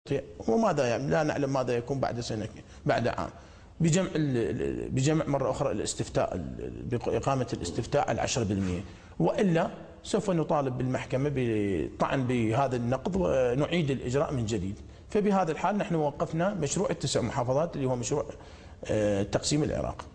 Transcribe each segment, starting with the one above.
وماذا يعني لا نعلم ماذا يكون بعد سنة بعد عام بجمع مرة أخرى الاستفتاء بإقامة الاستفتاء على 10%، وإلا سوف نطالب بالمحكمة بطعن بهذا النقض ونعيد الإجراء من جديد. فبهذا الحال نحن وقفنا مشروع ال9 محافظات اللي هو مشروع تقسيم العراق.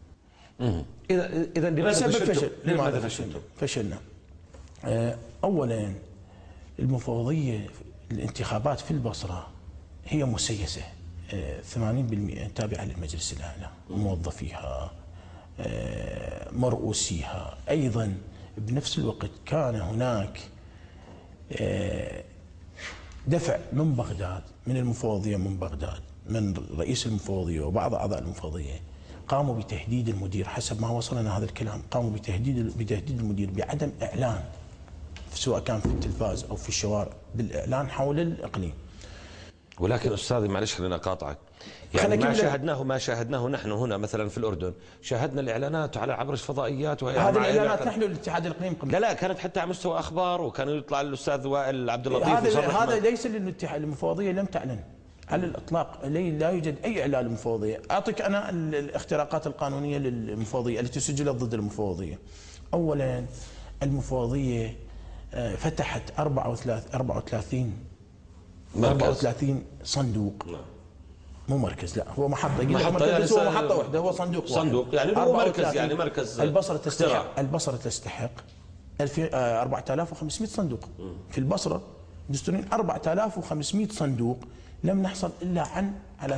إذا لماذا فشلتم؟ فشلنا. أولا المفوضية الانتخابات في البصرة هي مسيسة، 80% تابعة للمجلس الأعلى، موظفيها مرؤوسيها. أيضا بنفس الوقت كان هناك دفع من بغداد، من المفوضية من بغداد، من رئيس المفوضية وبعض أعضاء المفوضية، قاموا بتهديد المدير حسب ما وصلنا هذا الكلام، قاموا بتهديد المدير بعدم إعلان سواء كان في التلفاز أو في الشوارع بالإعلان حول الإقليم. ولكن أستاذي معلش خلينا أقاطعك، يعني ما شاهدناه نحن هنا مثلا في الأردن، شاهدنا الإعلانات على عبر الفضائيات هذه الإعلانات نحن الاتحاد الإقليمي لا كانت حتى على مستوى أخبار، وكان يطلع الأستاذ وائل عبد اللطيف هذا ليس للاتحاد، المفوضية لم تعلن على الإطلاق، لا يوجد أي إعلان للمفوضية. أعطيك أنا الاختراقات القانونية للمفوضية التي سجلت ضد المفوضية. أولا المفوضية فتحت 34 صندوق، مو مركز، لا هو محطة، يعني هو محطة واحدة، هو صندوق يعني هو مركز، يعني مركز. البصرة تستحق 4500 صندوق في البصرة دستوريا، 4500 صندوق لم نحصل إلا على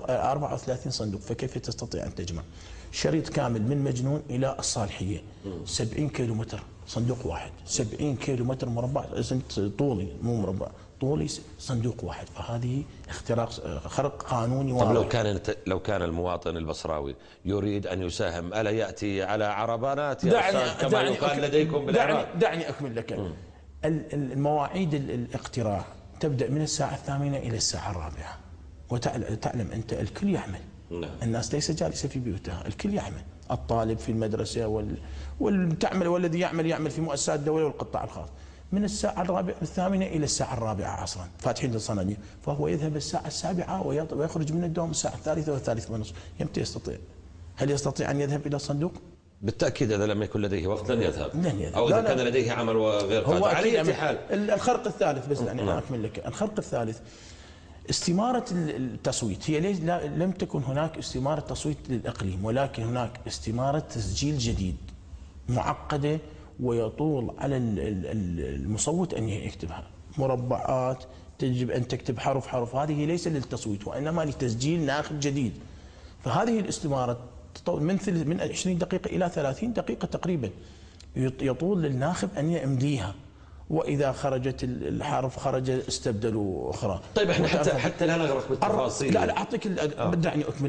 34 صندوق، فكيف تستطيع أن تجمع شريط كامل من مجنون إلى الصالحية 70 كيلومتر صندوق واحد، 70 كيلومتر مربع طولي، مو مربع طولي صندوق واحد. فهذه خرق قانوني واضح. طب لو كان المواطن البصراوي يريد أن يساهم ألا يأتي على عربانات يا أستاذ كما يقال لديكم بالعراق؟ دعني أكمل لك. المواعيد الاقتراع تبدأ من الساعة 8 إلى الساعة 4، وتعلم أنت الكل يعمل. الناس ليس جالسة في بيوتها، الكل يعمل، الطالب في المدرسة والذي يعمل في مؤسسات الدولة والقطاع الخاص. من الساعة 8 إلى الساعة 4 عصرا فاتحين الصناديق، فهو يذهب الساعة 7 ويخرج من الدوام الساعة 3 و3 ونصف. يمتى يستطيع؟ هل يستطيع أن يذهب إلى الصندوق؟ بالتأكيد إذا لم يكن لديه وقت لن يذهب. أو إذا كان لديه عمل وغير قادر. على أي حال الخرق الثالث، بس يعني أكمل لك. الخرق الثالث استمارة التصويت، هي لم تكن هناك استمارة تصويت للإقليم، ولكن هناك استمارة تسجيل جديد معقدة، ويطول على المصوت أن يكتبها مربعات، تجب أن تكتب حرف، هذه ليس للتصويت وإنما لتسجيل ناخب جديد. فهذه الاستمارة تطول من 20 دقيقة إلى 30 دقيقة تقريبا، يطول للناخب أن يمليها، وإذا خرجت الحرف خرج استبدلوا أخرى. طيب احنا حتى لا نغرق بالتفاصيل. لا أعطيك دعني أكمل،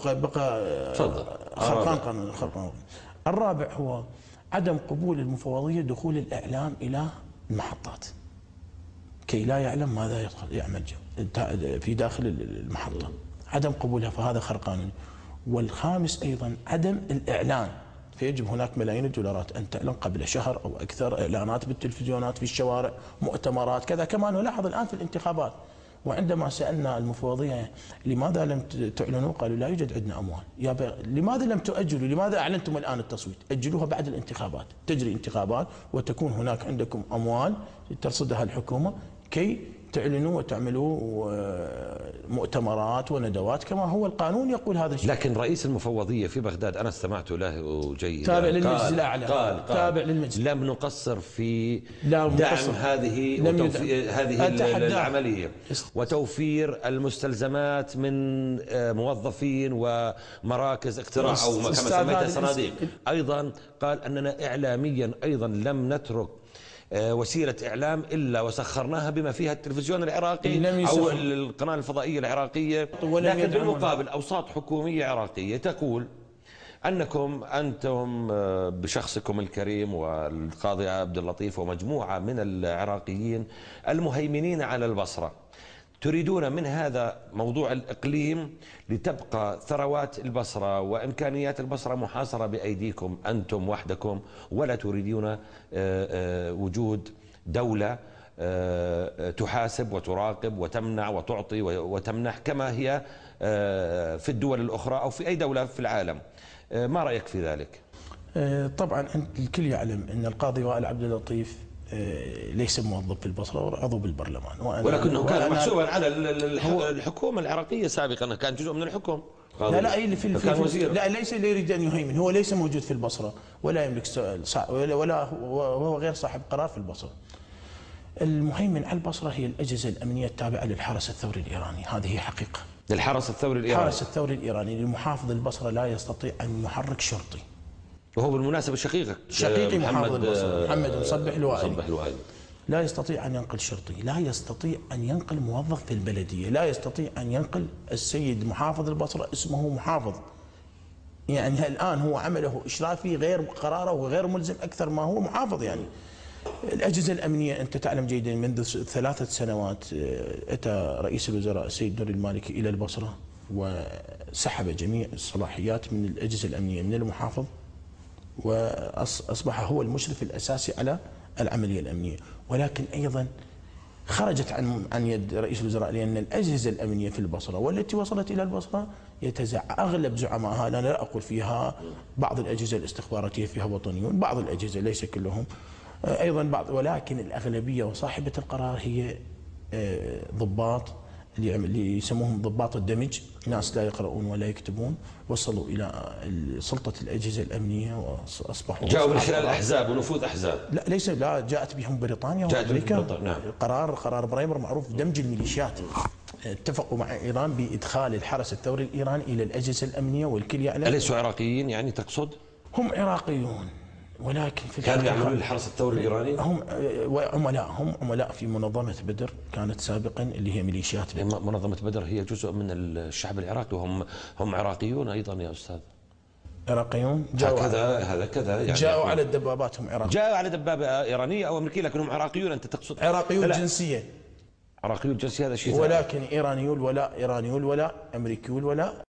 بقى تفضل. خرقان. الرابع هو عدم قبول المفوضية دخول الإعلام إلى المحطات كي لا يعلم ماذا يعمل في داخل المحطة، عدم قبولها، فهذا خرق قانوني. والخامس أيضا عدم الإعلان، فيجب هناك ملايين الدولارات أن تعلن قبل شهر أو أكثر، إعلانات بالتلفزيونات، في الشوارع، مؤتمرات كذا. كما نلاحظ الآن في الانتخابات، وعندما سألنا المفوضية لماذا لم تعلنوا، قالوا لا يوجد عندنا أموال. لماذا لم تؤجلوا؟ لماذا أعلنتم الآن التصويت؟ أجلوها بعد الانتخابات، تجري انتخابات وتكون هناك عندكم أموال ترصدها الحكومة كي تعلنوا وتعملوا مؤتمرات وندوات كما هو القانون يقول هذا الشيء. لكن رئيس المفوضية في بغداد أنا استمعت له جيدا، تابع للمجلس الأعلى، قال تابع للمجلس، لم نقصر في دعم هذه العملية وتوفير المستلزمات من موظفين ومراكز اقتراع أو كما سميتها صناديق. أيضا قال أننا إعلاميا أيضا لم نترك وسيلة إعلام إلا وسخرناها بما فيها التلفزيون العراقي أو القناة الفضائية العراقية. لكن بالمقابل أوساط حكومية عراقية تقول أنكم أنتم بشخصكم الكريم والقاضي عبد اللطيف ومجموعة من العراقيين المهيمنين على البصرة تريدون من هذا موضوع الإقليم لتبقى ثروات البصرة وإمكانيات البصرة محاصرة بأيديكم أنتم وحدكم، ولا تريدون وجود دولة تحاسب وتراقب وتمنع وتعطي وتمنح كما هي في الدول الأخرى أو في أي دولة في العالم. ما رأيك في ذلك؟ طبعا الكل يعلم أن القاضي وائل عبد اللطيف ليس موظف في البصرة ولا عضو بالبرلمان، ولكنه كان محسوبا على الحكومة العراقية سابقا، كان جزء من الحكم. لا لا اللي كان وزير. لا ليس اللي يريد ان يهيمن، هو ليس موجود في البصره ولا يملك ولا وهو غير صاحب قرار في البصره. المهيمن على البصره هي الاجهزه الامنيه التابعه للحرس الثوري الايراني، هذه هي حقيقه. للحرس الثوري الايراني. الحرس الثوري الايراني لمحافظ البصره لا يستطيع ان يحرك شرطي. وهو بالمناسبه شقيقك. شقيقي محافظ البصره محمد مصبح الوائلي. مصبح الوائلي. لا يستطيع أن ينقل شرطي، لا يستطيع أن ينقل موظف في البلدية، لا يستطيع أن ينقل السيد محافظ البصرة اسمه محافظ. يعني الآن هو عمله إشرافي غير قراره وغير ملزم أكثر ما هو محافظ. يعني الأجهزة الأمنية أنت تعلم جيدا منذ 3 سنوات أتى رئيس الوزراء السيد نوري المالكي إلى البصرة وسحب جميع الصلاحيات من الأجهزة الأمنية من المحافظ، وأصبح هو المشرف الأساسي على العملية الأمنية. ولكن أيضا خرجت عن يد رئيس الوزراء، لأن الأجهزة الأمنية في البصرة والتي وصلت إلى البصرة أغلب زعمائها، أنا لا أقول فيها بعض الأجهزة الاستخباراتية فيها وطنيون، بعض الأجهزة ليس كلهم أيضا بعض، ولكن الأغلبية وصاحبة القرار هي ضباط اللي يسموهم ضباط الدمج، ناس لا يقرؤون ولا يكتبون، وصلوا إلى سلطة الأجهزة الأمنية وأصبحوا جاءوا من خلال أحزاب ونفوذ أحزاب. لا ليس، لا جاءت بهم بريطانيا وأمريكا. نعم. قرار بريمر معروف دمج الميليشيات. اتفقوا مع إيران بإدخال الحرس الثوري الإيراني إلى الأجهزة الأمنية، والكل يعلم. أليسوا عراقيين يعني تقصد؟ هم عراقيون ولكن في كانوا يعملون للحرس الثوري الإيراني؟ هم عملاء في منظمة بدر كانت سابقا اللي هي ميليشيات بدر. منظمة بدر هي جزء من الشعب العراقي وهم عراقيون أيضا يا أستاذ. عراقيون هذا كذا يعني جاءوا على الدبابات، هم عراقيون. جاءوا على دبابة إيرانية أو أمريكية لكنهم عراقيون. أنت تقصد عراقيون جنسيا. عراقيون جنسيا هذا شيء ولكن إيرانيون ولا أمريكيون ولا